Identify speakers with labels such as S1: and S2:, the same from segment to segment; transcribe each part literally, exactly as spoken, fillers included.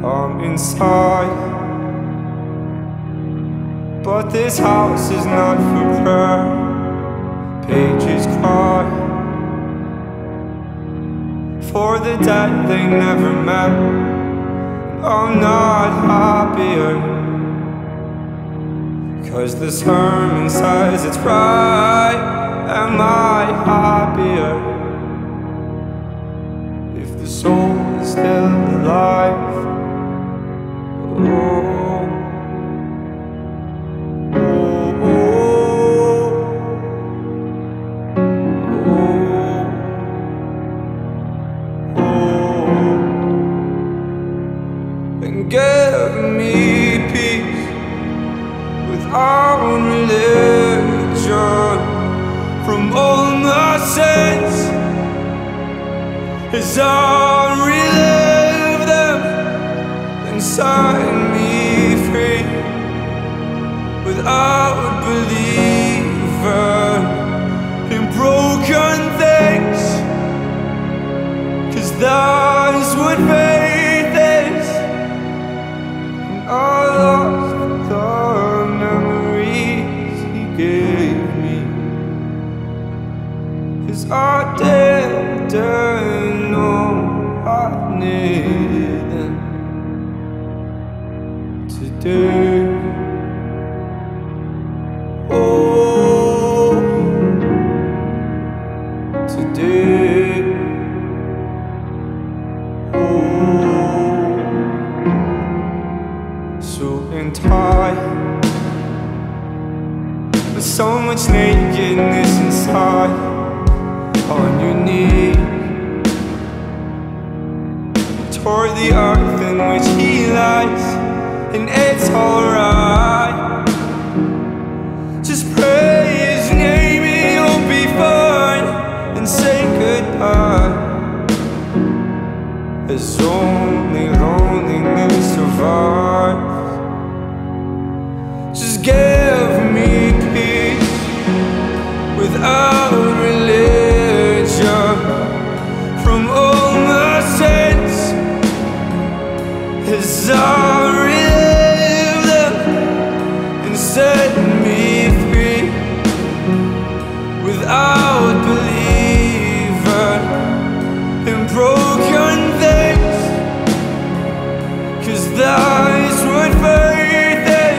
S1: I'm inside, but this house is not for her. Pages cry for the dead they never met. I'm not happier, 'cause the sermon says it's right. Am I happier if the soul is still alive? Oh. And give me peace without religion from all my sins, as I relive them, and set me free without believing in broken things, 'cause that's what faith is. I lost the memories he gave me, 'cause I didn't know I needed them today. Oh, today. Oh, so tired, with so much nakedness inside. On your knee, toward the earth in which he lies, and it's alright. Just pray his name and you'll be fine, and say goodbye, as only loneliness survives. Just give me peace without religion from all my sins, as I relive them, and set me free without believing in broken things, 'cause that's what faith is.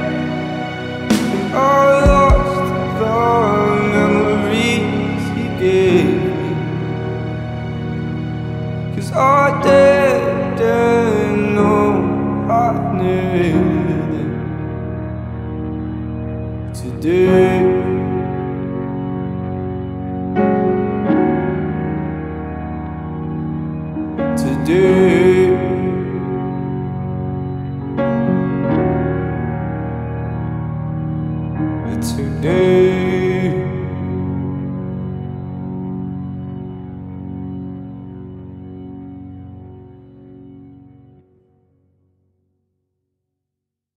S1: I lost the memories he gave me, 'cause I didn't know I needed them today. Today. Today.